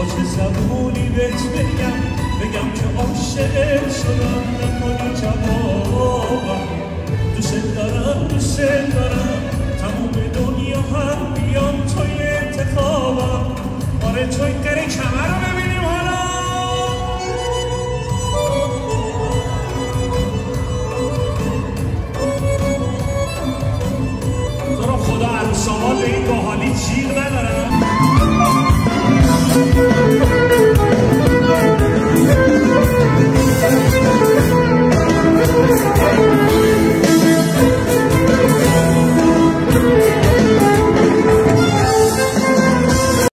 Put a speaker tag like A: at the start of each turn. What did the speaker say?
A: با چه زبونی بهت بگم که عاشق شدم نکنی جوابم. دوست دارم تموم دنیا هم بیام توی انتخابم. آره توی